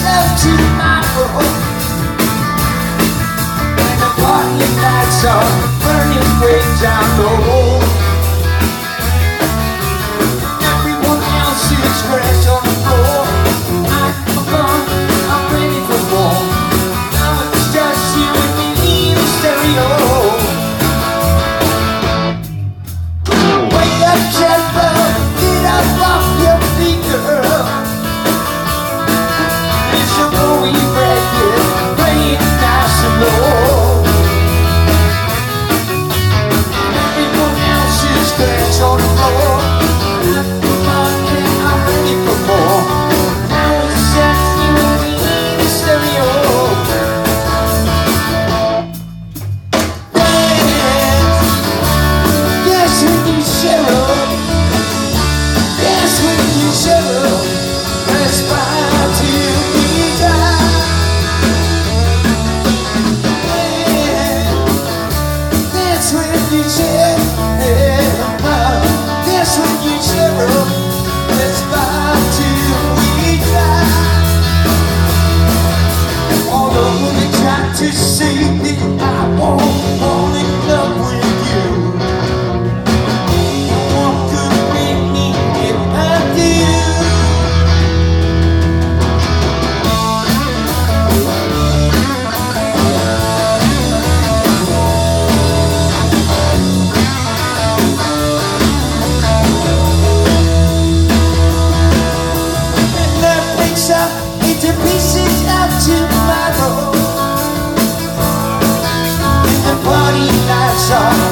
love tomorrow. And the party lights are burning way down low. Everyone else is fresh on the floor. I'm gone, I'm ready for more. Now it's just you and me in the stereo. Wake up, Jennifer, get up off your feet, girl. It's your going record, playing nice and low. Everyone else is scratch on the floor. Come on, yeah, I'm ready for more. Now it's just you and me in the stereo. Yes, when you share up. Yes, when you share up. Let's fight till we die. That's when you share up. That's when you share up. Let's fight till we die. Although they try to say that I won't fall in love with you, what could make me if I do? And love breaks up into pieces of tomorrow. And the party lights are